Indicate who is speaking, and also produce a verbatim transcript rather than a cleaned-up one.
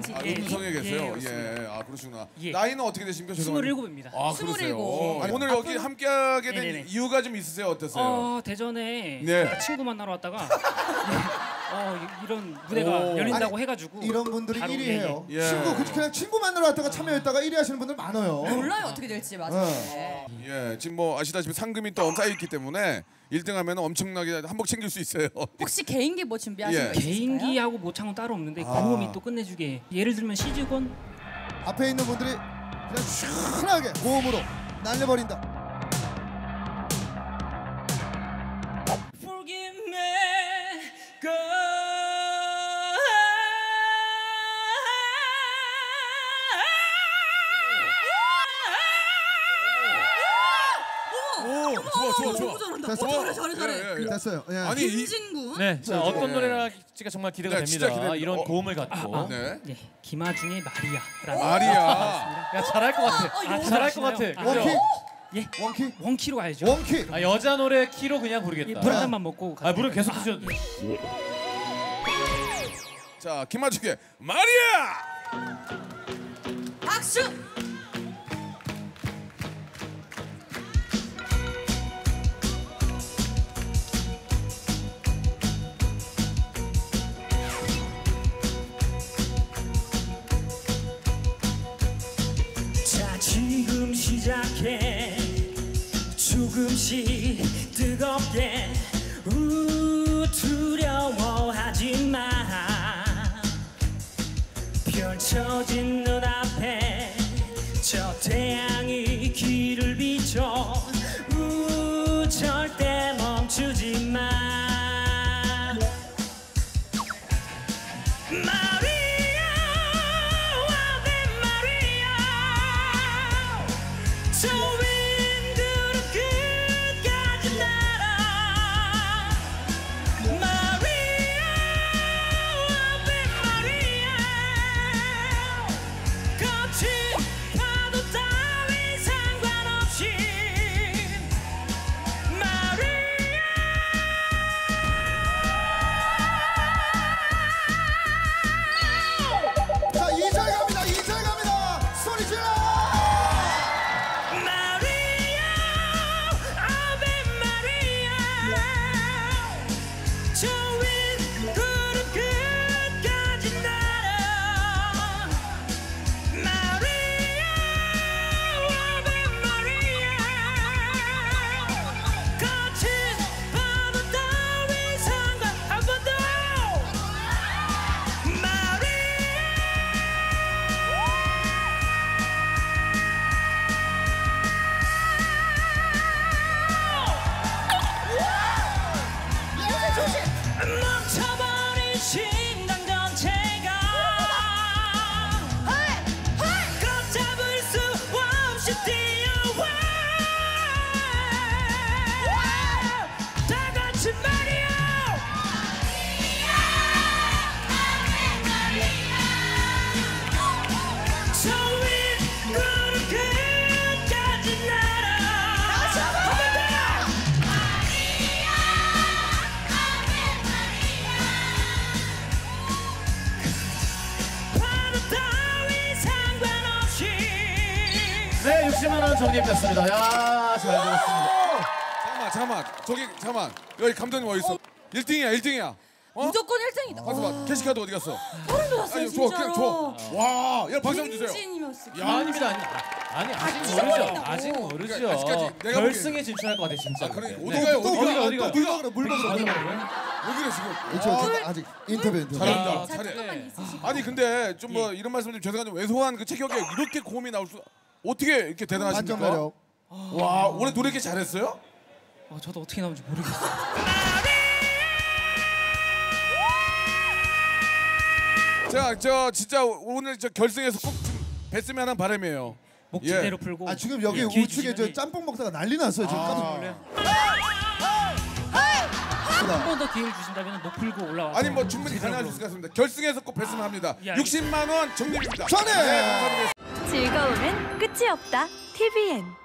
Speaker 1: 음성에
Speaker 2: 예,
Speaker 1: 음성에 계세요.
Speaker 2: 예,
Speaker 1: 예, 아 그러시구나.
Speaker 2: 예.
Speaker 1: 나이는 어떻게 되십니까?
Speaker 2: 스물일곱입니다.
Speaker 1: 아 그러세요. 아니, 오늘 여기 함께하게 된
Speaker 2: 네네네.
Speaker 1: 이유가 좀 있으세요? 어떠세요?
Speaker 2: 어, 대전에
Speaker 1: 네.
Speaker 2: 제가 친구 만나러 왔다가 예, 어, 이- 이런 무대가
Speaker 1: 오.
Speaker 2: 열린다고
Speaker 3: 아니,
Speaker 2: 해가지고
Speaker 3: 이런 분들이
Speaker 2: 바로,
Speaker 3: 일 위
Speaker 2: 예,
Speaker 3: 해요.
Speaker 1: 예.
Speaker 3: 친구 그- 그냥 친구 만나러 왔다가 참여했다가 일 위 하시는 분들 많아요.
Speaker 4: 몰라요 어떻게 될지 맞아요. 네.
Speaker 1: 예, 지금 뭐 아시다시피 상금이 또 쌓여 있기 때문에 일 등 하면 엄청나게 한복 챙길 수 있어요.
Speaker 4: 혹시 개인기 뭐 준비하신
Speaker 1: 예.
Speaker 4: 거 있으실까요?
Speaker 2: 개인기하고 모창은 따로 없는데
Speaker 3: 아.
Speaker 2: 고음이 또 끝내주게. 예를 들면 시즈건
Speaker 3: 앞에 있는 분들이 그냥 시원하게 고음으로 날려버린다.
Speaker 2: Forgive me, girl.
Speaker 1: 오, 좋아, 좋아, 좋아.
Speaker 4: 너무 잘한다.
Speaker 3: 됐어.
Speaker 4: 어, 잘해 잘해 잘해.
Speaker 1: 예, 예.
Speaker 3: 됐어요. 예.
Speaker 1: 아니 이
Speaker 4: 김진구.
Speaker 5: 네, 자, 어떤 노래랄지가 정말 기대가
Speaker 1: 네, 진짜
Speaker 5: 됩니다.
Speaker 1: 기대됩니다.
Speaker 5: 이런
Speaker 1: 어.
Speaker 5: 고음을 갖고.
Speaker 1: 네.
Speaker 2: 네, 김아중의 마리아라는
Speaker 1: 마리아.
Speaker 5: 야, 잘할 것 같아.
Speaker 2: 아,
Speaker 5: 잘할 것 같아.
Speaker 2: 아시나요?
Speaker 5: 그죠?
Speaker 3: 원키,
Speaker 2: 예,
Speaker 3: 원키,
Speaker 2: 원키로 가야죠.
Speaker 3: 원키.
Speaker 5: 아, 여자 노래 키로 그냥
Speaker 2: 예,
Speaker 5: 부르겠다.
Speaker 2: 물 한 잔만 먹고
Speaker 5: 아, 물을 계속 드셔도 돼.
Speaker 1: 자, 김아중의 마리아.
Speaker 4: 박수.
Speaker 2: 자, 지금 시작해. 조금씩 뜨겁게. 우, 두려워하지 마. 펼쳐진 눈앞에 저 태양이 길을 비춰. 우, 절대 멈추지 마. 마리아, 아베 마리아. 저 윈드로 끝까지 날아. 마리아, 아베 마리아. 거친 파도 따위 상관없이. 마리아.
Speaker 3: 자, 이 절 갑니다. 이 절 갑니다. 소리 질러.
Speaker 2: 마리아, 아베 마리아. 저 윈구름 끝까지 날아. 마리아, 아베 마리아. 거친 파도 따위 상관 한 번 더. 마리아. 멈춰버린 심장 전체가 걷잡을 수 없이 뛰어와. 다 같이 말이야. 저 윗구름 끝까지 날아. 한번 더. 파도 따위 상관없이.
Speaker 5: 네, 육십만 원 적립됐습니다. 야, 잘 들었습니다.
Speaker 1: 잠깐만, 잠깐만. 저기 잠깐만. 여기 감독님 어디 있어? 일 등이야, 일 등이야. 어?
Speaker 4: 무조건 일 등이다.
Speaker 1: 가서 봐. 캐시카드 어디 갔어?
Speaker 4: 소름 돋았어요
Speaker 1: 아니, 줘,
Speaker 4: 진짜로.
Speaker 1: 그냥 줘. 와, 야 박수 한번 주세요.
Speaker 4: 김진이었어.
Speaker 5: 야, 아닙니다. 아니, 아니 아직
Speaker 4: 찢어버린다고.
Speaker 5: 모르죠. 아직 모르죠.
Speaker 1: 그러니까 아직까지 내가
Speaker 5: 결승에 진출할 것 같아, 진짜.
Speaker 1: 아, 그러니까
Speaker 5: 네.
Speaker 1: 어디가요?
Speaker 3: 또
Speaker 1: 어디가?
Speaker 5: 어디가, 어디가?
Speaker 3: 물 먹으러 물 먹으러.
Speaker 5: 어디가?
Speaker 1: 왜 그래 지금?
Speaker 3: 그렇죠. 아직 인터뷰 인터뷰.
Speaker 1: 잘한다.
Speaker 4: 자
Speaker 1: 잘해.
Speaker 4: 조금만 있으시고.
Speaker 1: 아니 근데 좀 뭐 이런 말씀 좀 죄송한데 왜소한 그 체격에 이렇게 고음이 나올 수 어떻게 이렇게
Speaker 3: 완전
Speaker 1: 대단하십니까?
Speaker 3: 매력.
Speaker 1: 와, 올해 노래 이렇게 잘했어요?
Speaker 2: 어, 저도 어떻게 나오는지 모르겠어요.
Speaker 1: 자, 저 진짜 오늘 저 결승에서 꼭 좀 뵀으면 하는 바람이에요.
Speaker 2: 목
Speaker 1: 예.
Speaker 2: 제대로 풀고.
Speaker 3: 아 지금 여기
Speaker 2: 예, 기회
Speaker 3: 우측에 저
Speaker 2: 주시면,
Speaker 3: 짬뽕 먹다가 난리 났어요. 지금 깜짝 놀래.
Speaker 2: 한 번 더 기회를 주신다면 목 풀고 올라와서.
Speaker 1: 아니 뭐 충분히 가능할 수 있을 것 같습니다. 결승에서 꼭 뵀으면 합니다.
Speaker 2: 예, 알겠습니다.
Speaker 1: 육십만 원 적립입니다.
Speaker 3: 전해.
Speaker 1: 네, 감사드리겠습니다.
Speaker 6: 즐거움은 끝이 없다. 티비엔